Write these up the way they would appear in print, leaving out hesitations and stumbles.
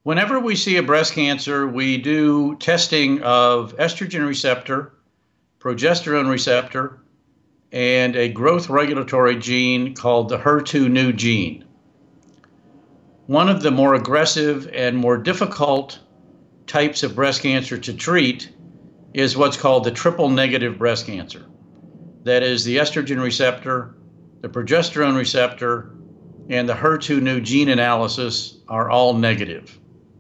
Whenever we see a breast cancer, we do testing of estrogen receptor, progesterone receptor, and a growth regulatory gene called the HER2/neu gene. One of the more aggressive and more difficult types of breast cancer to treat is what's called the triple negative breast cancer. That is, the estrogen receptor, the progesterone receptor, and the HER2/neu gene analysis are all negative.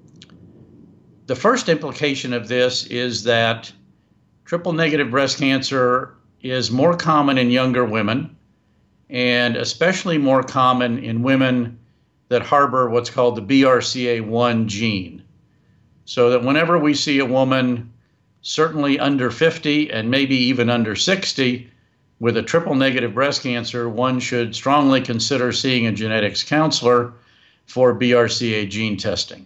The first implication of this is that triple negative breast cancer is more common in younger women, and especially more common in women that harbor what's called the BRCA1 gene. So that whenever we see a woman, certainly under 50 and maybe even under 60, with a triple negative breast cancer, one should strongly consider seeing a genetics counselor for BRCA gene testing.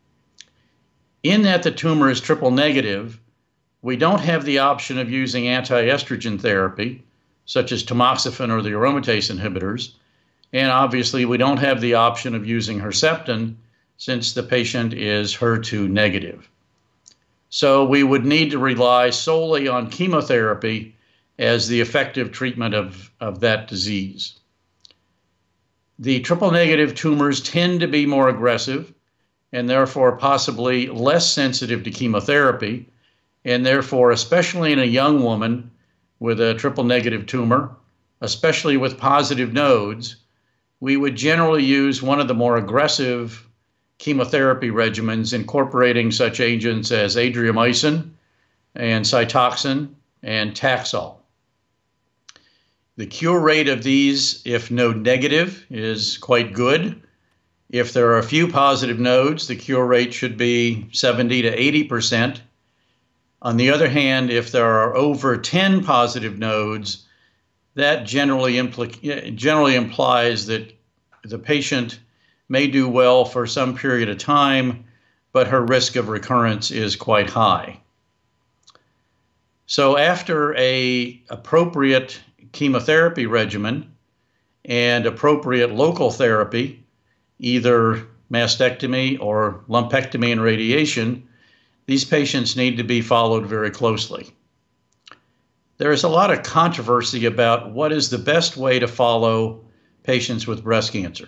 In that the tumor is triple negative, we don't have the option of using anti-estrogen therapy, such as tamoxifen or the aromatase inhibitors, and obviously we don't have the option of using Herceptin since the patient is HER2 negative. So we would need to rely solely on chemotherapy as the effective treatment of that disease. The triple negative tumors tend to be more aggressive and therefore possibly less sensitive to chemotherapy, and therefore, especially in a young woman with a triple negative tumor, especially with positive nodes, we would generally use one of the more aggressive chemotherapy regimens incorporating such agents as adriamycin and Cytoxan and Taxol. The cure rate of these, if node negative, is quite good. If there are a few positive nodes, the cure rate should be 70 to 80%. On the other hand, if there are over 10 positive nodes, that generally implies that the patient may do well for some period of time, but her risk of recurrence is quite high. So after an appropriate chemotherapy regimen and appropriate local therapy, either mastectomy or lumpectomy and radiation, these patients need to be followed very closely. There is a lot of controversy about what is the best way to follow patients with breast cancer.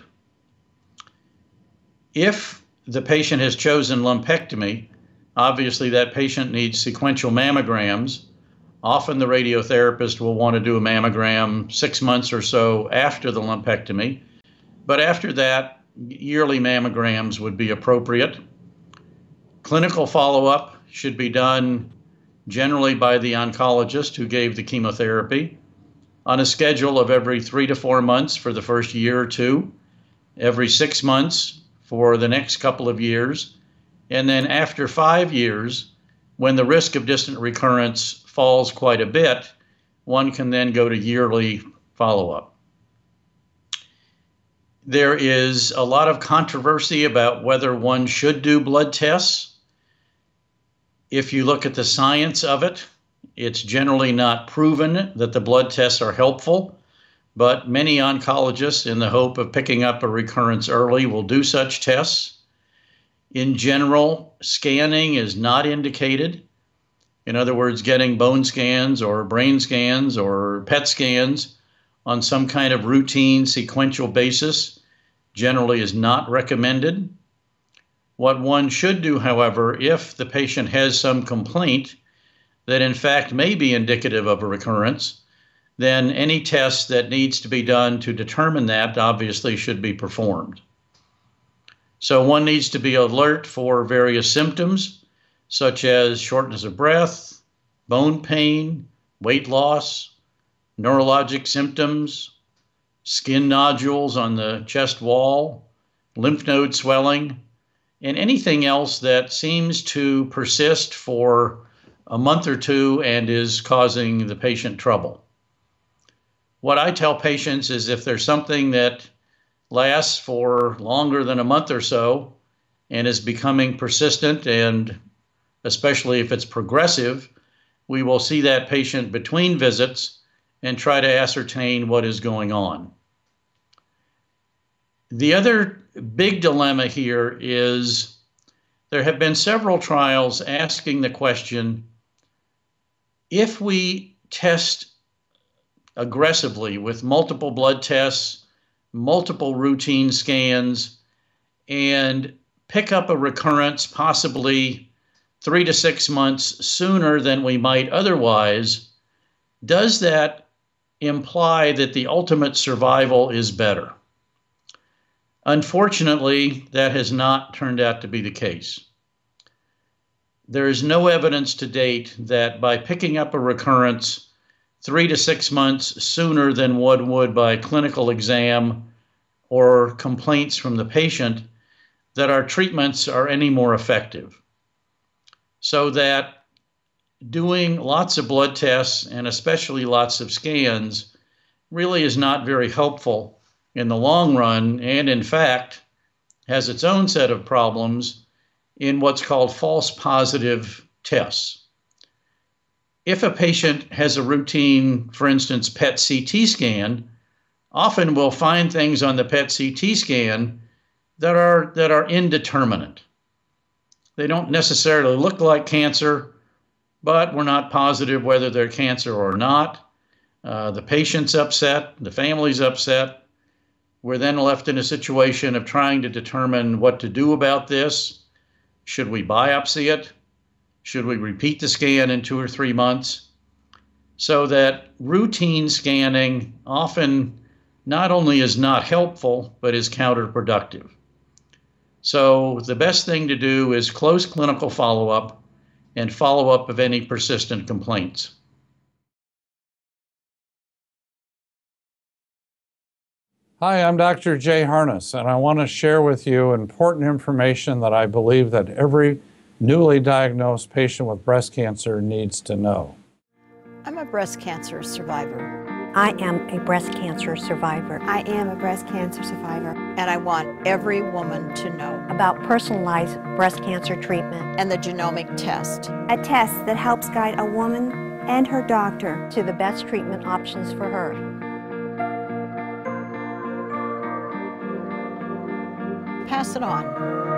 If the patient has chosen lumpectomy, obviously that patient needs sequential mammograms. Often the radiotherapist will want to do a mammogram 6 months or so after the lumpectomy, but after that, yearly mammograms would be appropriate. Clinical follow-up should be done generally by the oncologist who gave the chemotherapy on a schedule of every 3 to 4 months for the first year or two, every 6 months for the next couple of years, and then after 5 years, when the risk of distant recurrence falls quite a bit, one can then go to yearly follow-up. There is a lot of controversy about whether one should do blood tests. If you look at the science of it, it's generally not proven that the blood tests are helpful, but many oncologists, in the hope of picking up a recurrence early, will do such tests. In general, scanning is not indicated. In other words, getting bone scans or brain scans or PET scans on some kind of routine sequential basis generally is not recommended. What one should do, however, if the patient has some complaint that in fact may be indicative of a recurrence, then any test that needs to be done to determine that obviously should be performed. So one needs to be alert for various symptoms, such as shortness of breath, bone pain, weight loss, neurologic symptoms, skin nodules on the chest wall, lymph node swelling, and anything else that seems to persist for a month or two and is causing the patient trouble. What I tell patients is if there's something that lasts for longer than a month or so and is becoming persistent, and especially if it's progressive, we will see that patient between visits and try to ascertain what is going on. The other big dilemma here is There have been several trials asking the question, if we test aggressively with multiple blood tests, multiple routine scans, and pick up a recurrence possibly 3 to 6 months sooner than we might otherwise, does that imply that the ultimate survival is better? Unfortunately, that has not turned out to be the case. There is no evidence to date that by picking up a recurrence 3 to 6 months sooner than one would by clinical exam or complaints from the patient, that our treatments are any more effective. So that doing lots of blood tests and especially lots of scans really is not very helpful in the long run, and in fact has its own set of problems in what's called false positive tests. If a patient has a routine, for instance, PET CT scan, often we'll find things on the PET CT scan that are indeterminate. They don't necessarily look like cancer, but we're not positive whether they're cancer or not. The patient's upset, the family's upset. We're then left in a situation of trying to determine what to do about this. Should we biopsy it? Should we repeat the scan in 2 or 3 months? So that routine scanning often not only is not helpful, but is counterproductive. So the best thing to do is close clinical follow-up and follow-up of any persistent complaints. Hi, I'm Dr. Jay Harness, and I want to share with you important information that I believe that every newly diagnosed patient with breast cancer needs to know. I'm a breast cancer survivor. I am a breast cancer survivor. I am a breast cancer survivor. And I want every woman to know about personalized breast cancer treatment and the genomic test. A test that helps guide a woman and her doctor to the best treatment options for her. Pass it on.